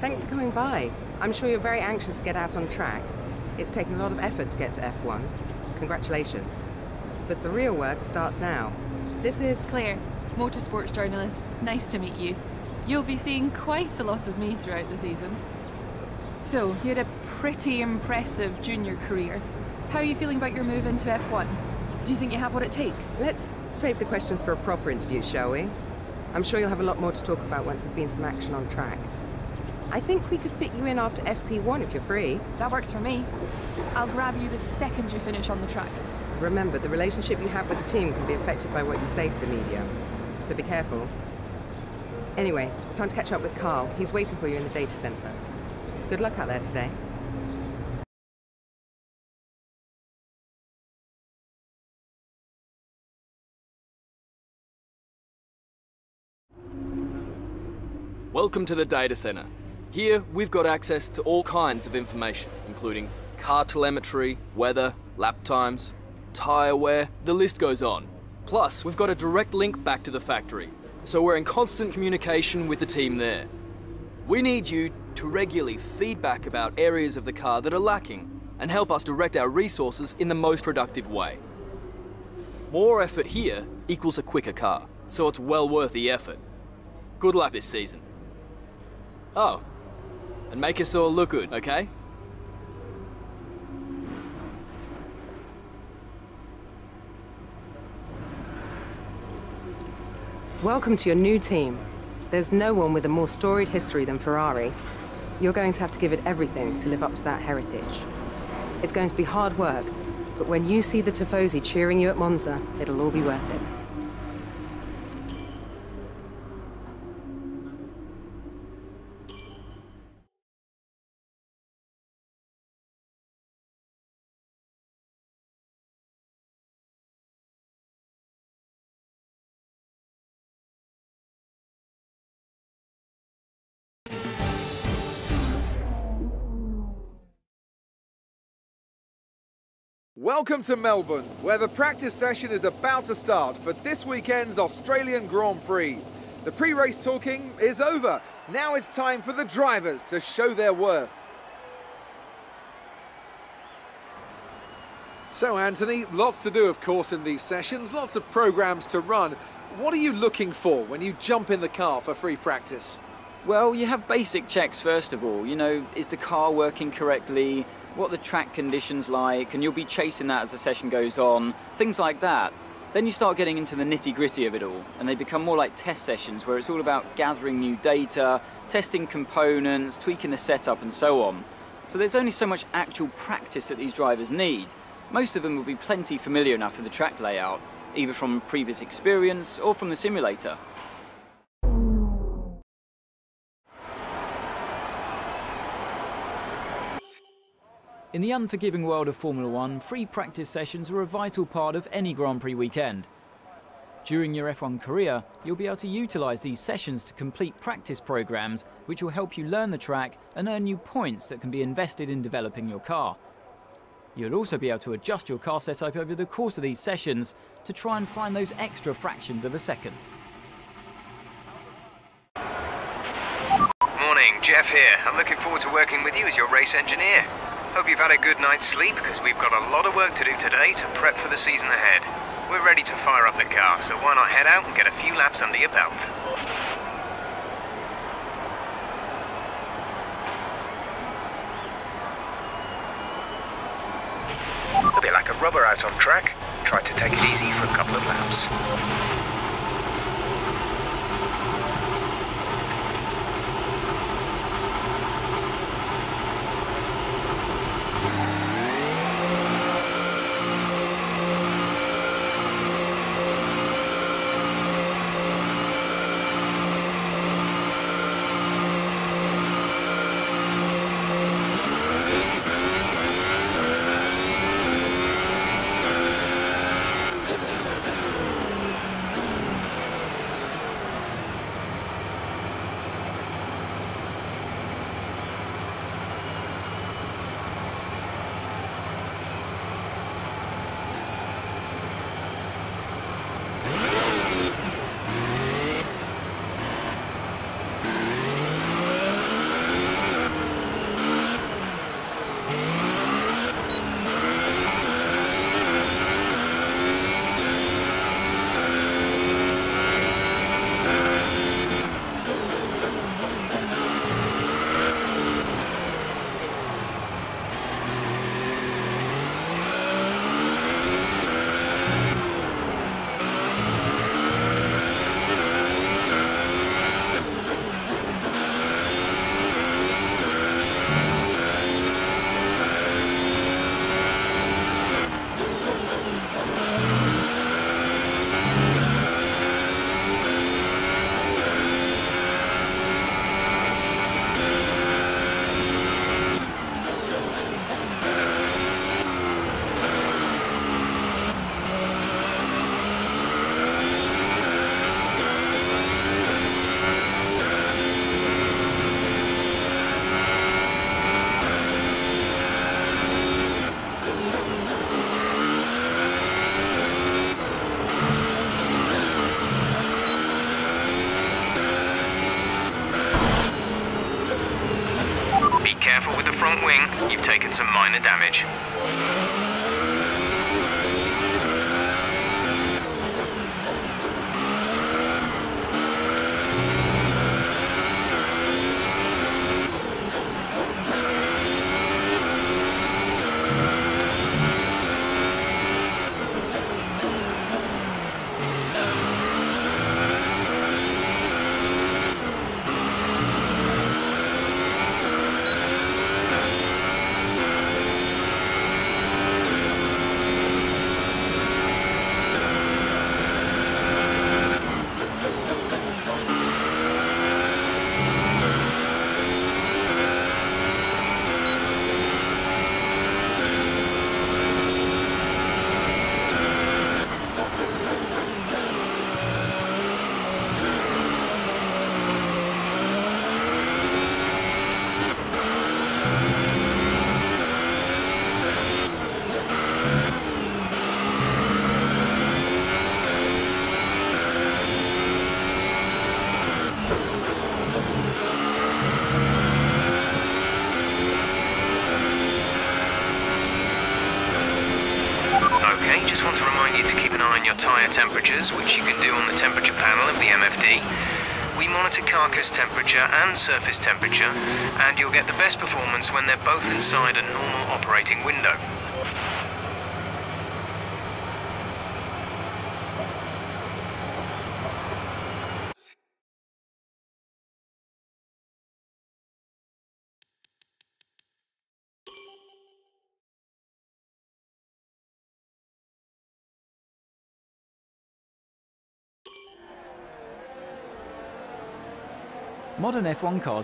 Thanks for coming by. I'm sure you're very anxious to get out on track. It's taken a lot of effort to get to F1. Congratulations. But the real work starts now. This is... Claire, motorsports journalist. Nice to meet you. You'll be seeing quite a lot of me throughout the season. So, you had a pretty impressive junior career. How are you feeling about your move into F1? Do you think you have what it takes? Let's save the questions for a proper interview, shall we? I'm sure you'll have a lot more to talk about once there's been some action on track. I think we could fit you in after FP1 if you're free. That works for me. I'll grab you the second you finish on the track. Remember, the relationship you have with the team can be affected by what you say to the media. So be careful. Anyway, it's time to catch up with Carl. He's waiting for you in the data center. Good luck out there today. Welcome to the data center. Here, we've got access to all kinds of information, including car telemetry, weather, lap times, tyre wear, the list goes on. Plus, we've got a direct link back to the factory, so we're in constant communication with the team there. We need you to regularly feedback about areas of the car that are lacking and help us direct our resources in the most productive way. More effort here equals a quicker car, so it's well worth the effort. Good luck this season. Oh, and make us all look good, okay? Welcome to your new team. There's no one with a more storied history than Ferrari. You're going to have to give it everything to live up to that heritage. It's going to be hard work, but when you see the Tifosi cheering you at Monza, it'll all be worth it. Welcome to Melbourne, where the practice session is about to start for this weekend's Australian Grand Prix. The pre-race talking is over. Now it's time for the drivers to show their worth. So, Anthony, lots to do, of course, in these sessions, lots of programs to run. What are you looking for when you jump in the car for free practice? Well, you have basic checks first of all. You know, is the car working correctly? What the track conditions like, and you'll be chasing that as the session goes on, things like that. Then you start getting into the nitty-gritty of it all, and they become more like test sessions where it's all about gathering new data, testing components, tweaking the setup and so on. So there's only so much actual practice that these drivers need. Most of them will be plenty familiar enough with the track layout, either from previous experience or from the simulator. In the unforgiving world of Formula One, free practice sessions are a vital part of any Grand Prix weekend. During your F1 career, you'll be able to utilise these sessions to complete practice programmes which will help you learn the track and earn you points that can be invested in developing your car. You'll also be able to adjust your car setup over the course of these sessions to try and find those extra fractions of a second. Morning, Jeff here. I'm looking forward to working with you as your race engineer. Hope you've had a good night's sleep, because we've got a lot of work to do today to prep for the season ahead. We're ready to fire up the car, so why not head out and get a few laps under your belt? A bit like a rubber out on track. Try to take it easy for a couple of laps. careful with the front wing. You've taken some minor damage. Just want to remind you to keep an eye on your tyre temperatures, which you can do on the temperature panel of the MFD. We monitor carcass temperature and surface temperature, and you'll get the best performance when they're both inside a normal operating window. Modern F1 cars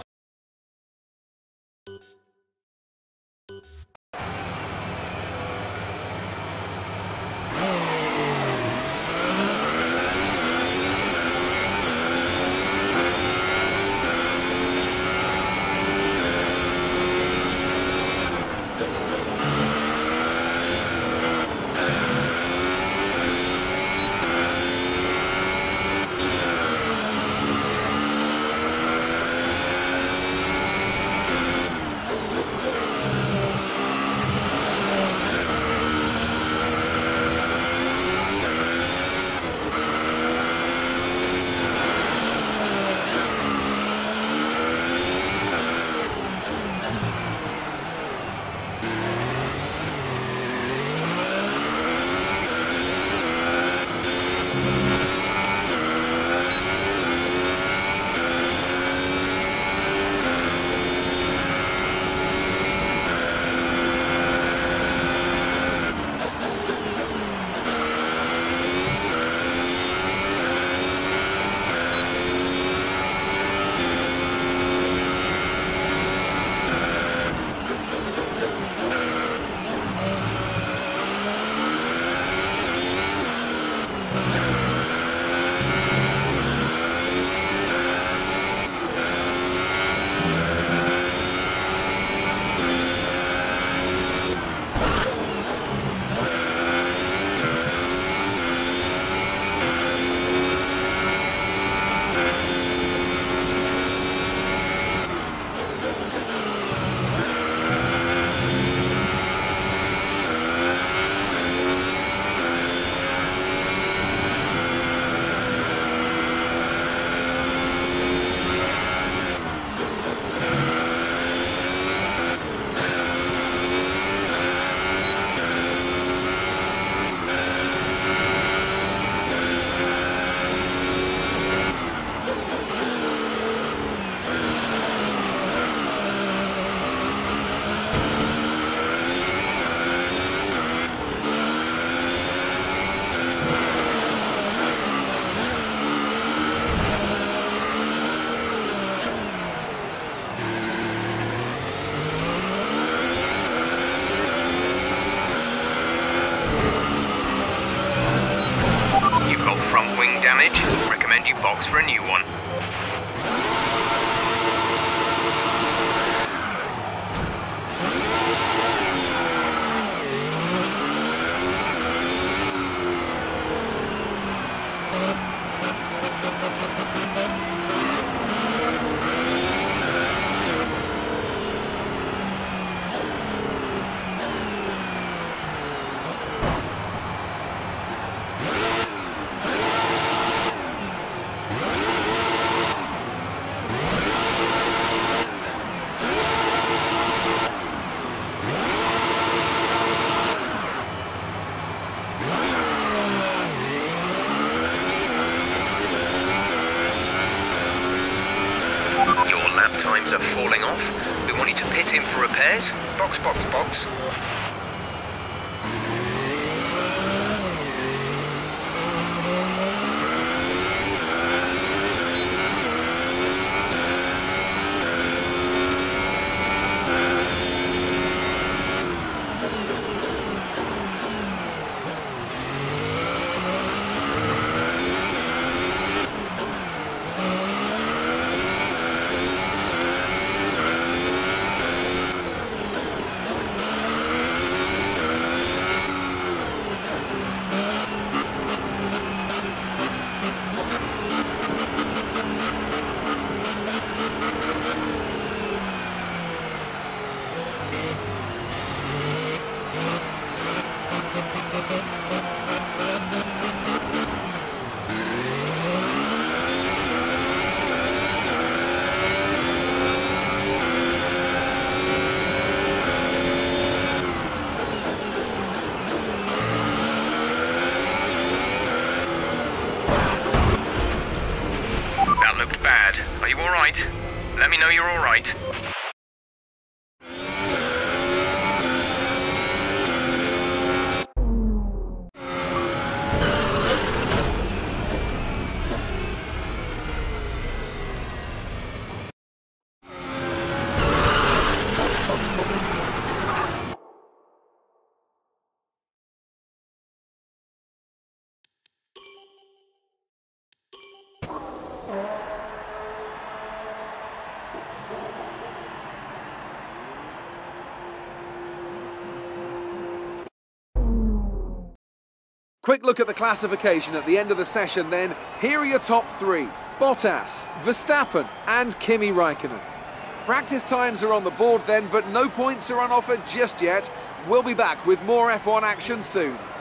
damage, recommend you box for a new one. systems are falling off. We want you to pit in for repairs. Box, box, box. Bad. Are you alright? Let me know you're alright. Quick look at the classification at the end of the session then. Here are your top three: Bottas, Verstappen and Kimi Raikkonen. Practice times are on the board then, but no points are on offer just yet. We'll be back with more F1 action soon.